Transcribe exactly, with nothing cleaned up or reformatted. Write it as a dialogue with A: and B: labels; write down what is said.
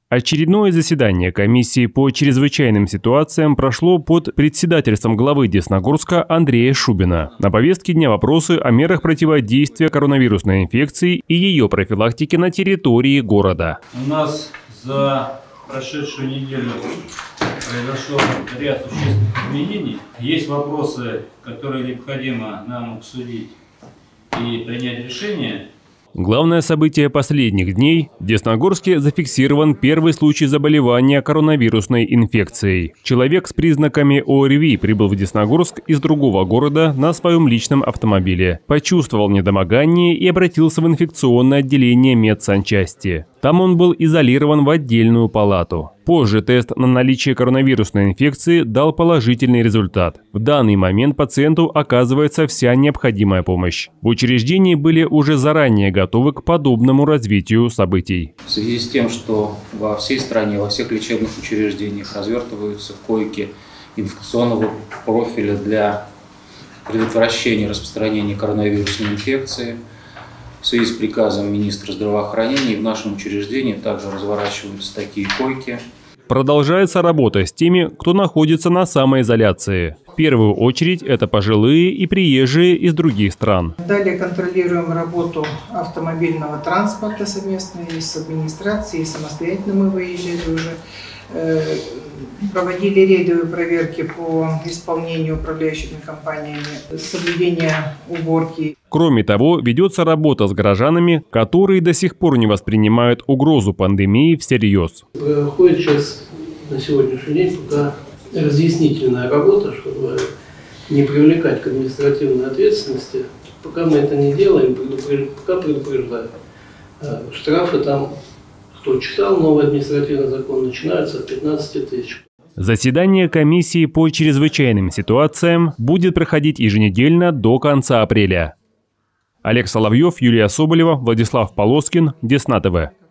A: Очередное заседание комиссии по чрезвычайным ситуациям прошло под председательством главы Десногорска Андрея Шубина. На повестке дня вопросы о мерах противодействия коронавирусной инфекции и ее профилактике на территории города.
B: У нас за прошедшую неделю произошел ряд существенных изменений. Есть вопросы, которые необходимо нам обсудить и принять решение.
A: Главное событие последних дней – в Десногорске зафиксирован первый случай заболевания коронавирусной инфекцией. Человек с признаками ОРВИ прибыл в Десногорск из другого города на своем личном автомобиле. Почувствовал недомогание и обратился в инфекционное отделение медсанчасти. Там он был изолирован в отдельную палату. Позже тест на наличие коронавирусной инфекции дал положительный результат. В данный момент пациенту оказывается вся необходимая помощь. В учреждении были уже заранее готовы к подобному развитию событий.
C: В связи с тем, что во всей стране, во всех лечебных учреждениях развертываются койки инфекционного профиля для предотвращения распространения коронавирусной инфекции, в связи с приказом министра здравоохранения в нашем учреждении также разворачиваются такие койки.
A: Продолжается работа с теми, кто находится на самоизоляции. В первую очередь это пожилые и приезжие из других стран.
D: Далее контролируем работу автомобильного транспорта совместно и с администрацией, и самостоятельно мы выезжали уже. Проводили рейдовые проверки по исполнению управляющими компаниями, соблюдения уборки.
A: Кроме того, ведется работа с горожанами, которые до сих пор не воспринимают угрозу пандемии всерьез.
E: Проходит сейчас на сегодняшний день пока разъяснительная работа, чтобы не привлекать к административной ответственности. Пока мы это не делаем, пока предупреждаем. Штрафы там, кто читал новый административный закон, начинаются от пятнадцати тысяч.
A: Заседание комиссии по чрезвычайным ситуациям будет проходить еженедельно до конца апреля. Олег Соловьев, Юлия Соболева, Владислав Полоскин, Десна ТВ.